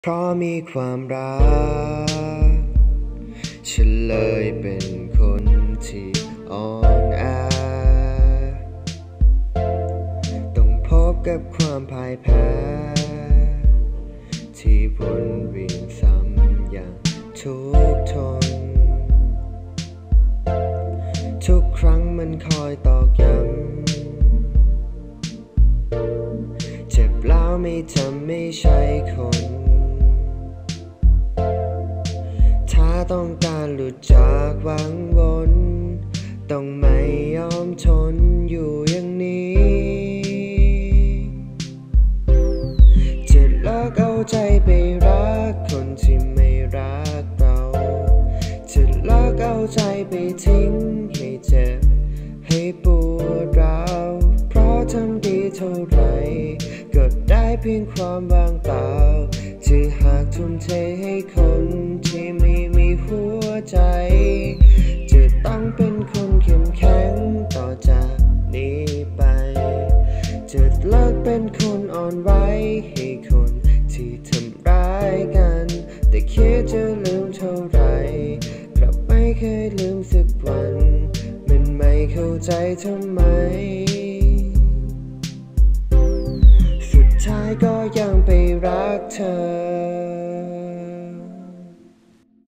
เพราะมีความรักฉันเลยเป็นคนที่อ่อนแอต้องพบกับความพ่ายแพ้ที่วนเวียนซ้ำอย่างทุกข์ทนทุกครั้งมันคอยตอกย้ำเจ็บแล้วไม่จำไม่ใช่คนถ้าต้องการหลุดจากวังวนต้องไม่ยอมทนอยู่อย่างนี้จะเลิกเอาใจไปรักคนที่ไม่รักเราจะเลิกเอาใจไปทิ้งให้เจ็บให้ปวดร้าวเพราะทำดีเท่าไรก็ได้เพียงความว่างเปล่าที่หากทุ่มเทให้คนที่ไม่มีหัวใจจะต้องเป็นคนเข้มแข็งต่อจากนี้ไปจะเลิกเป็นคนอ่อนไหวให้คนที่ทำร้ายกันแต่คิดจะลืมเท่าไรกลับไม่เคยลืมสักวันมันไม่เข้าใจทำไมสุดท้ายก็ยังไปรักเธอ